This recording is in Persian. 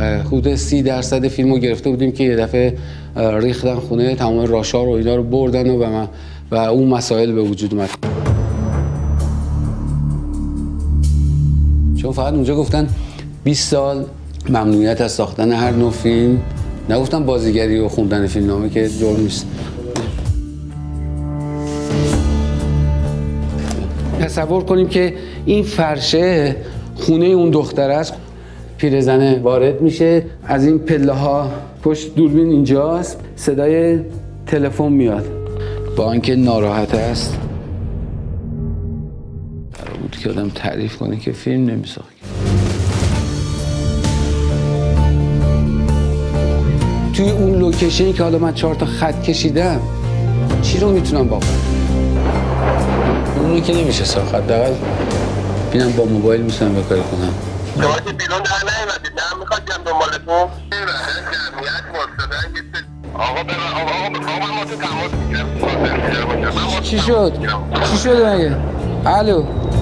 حدود 30% فیلمو گرفته بودیم که یه دفعه ریختن خونه، تمام راشار و اینا رو بردن و اون مسائل به وجود اومد. چون فقط اونجا گفتن 20 سال ممنوعیت از ساختن هر نوع فیلم، نگفتن بازیگری و خوندن فیلمنامه که جرم نیست. تصور کنیم که این فرشه خونه اون دختر است، پیرزنه وارد میشه، از این پله ها پشت دوربین اینجاست، صدای تلفن میاد، با اینکه ناراحت است. قرار بود که آدم تعریف کنه که فیلم نمیساخت. توی اون لوکیشنی که حالا من 4 تا خط کشیدم، چی رو میتونم واقعا؟ اونو که نمیشه ساخت، حداقل ببینم با موبایل میتونم به کاری کنم. شما که بیرون در نیومدید، نه میخواد بیام دنبالتون؟ جمعیت واسطه آقا من با تو تماس میگیرم. چی شد مگه؟ الو